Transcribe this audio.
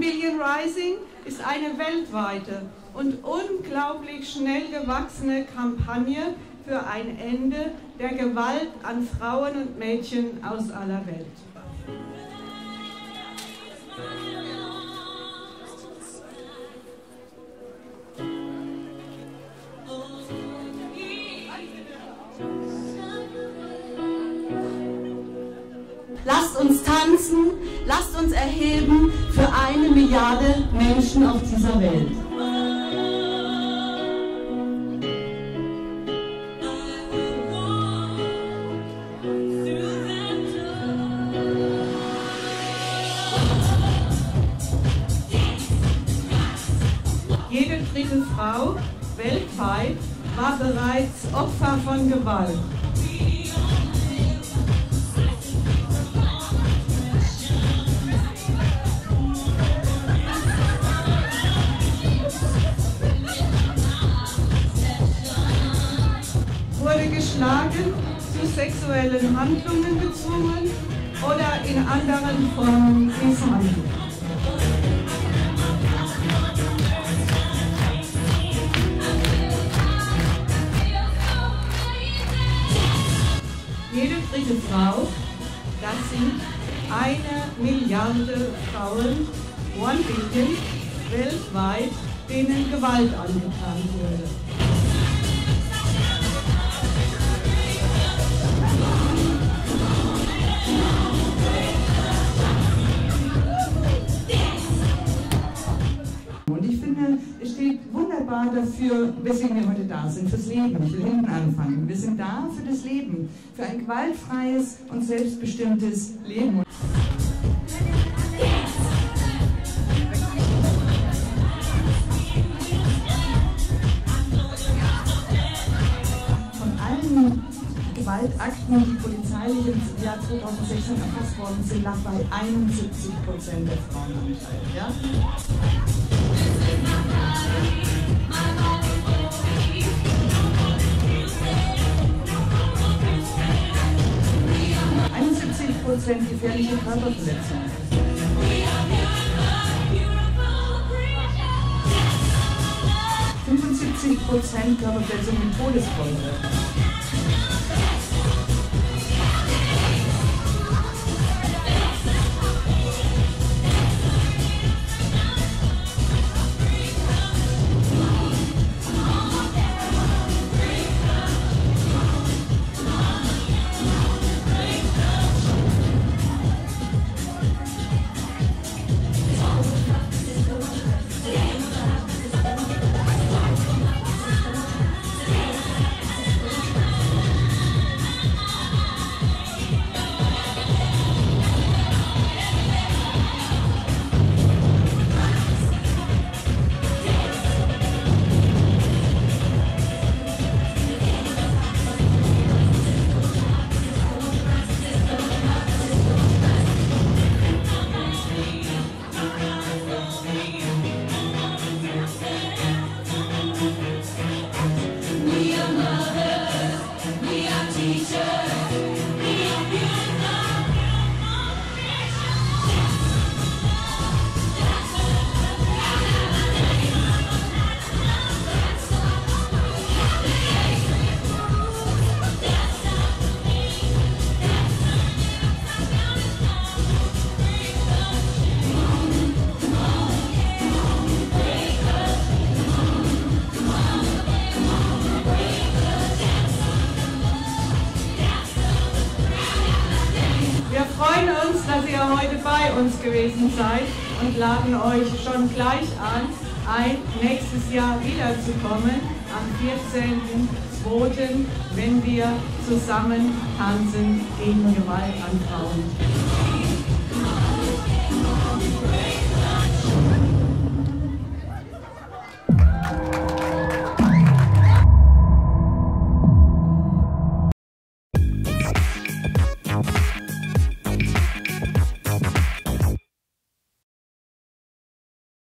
Billion Rising ist eine weltweite und unglaublich schnell gewachsene Kampagne für ein Ende der Gewalt an Frauen und Mädchen aus aller Welt. Lasst uns tanzen, lasst uns erheben für 1 Milliarde Menschen auf dieser Welt. Jede dritte Frau weltweit war bereits Opfer von Gewalt. Wurde geschlagen, zu sexuellen Handlungen gezwungen oder in anderen Formen misshandelt. Jede dritte Frau, das sind 1 Milliarde Frauen, 1 Billion, weltweit, denen Gewalt angetan wurde. Und ich finde, es steht wunderbar dafür, weswegen wir heute da sind, fürs Leben. Ich will hinten anfangen. Wir sind da für das Leben, für ein gewaltfreies und selbstbestimmtes Leben. Von allen Gewaltakten, die polizeilich im Jahr 2016 erfasst worden sind, lag bei 71% der Frauenanteil. Ja? 71% gefährliche Körperverletzungen. 75% Körperverletzung mit Todesfolge. Wir freuen uns, dass ihr heute bei uns gewesen seid und laden euch schon gleich ein, nächstes Jahr wiederzukommen, am 14.02., wenn wir zusammen tanzen gegen Gewalt an Frauen.